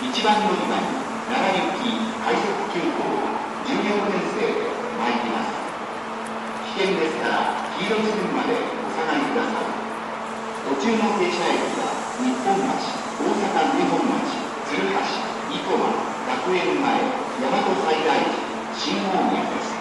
1番乗り場に奈良行き快速急行14編成で参ります。危険ですから黄色地点までお下がりください。途中の停車駅は日本町、大阪日本町、鶴橋、生駒、学園前、大和西大寺、新大宮です。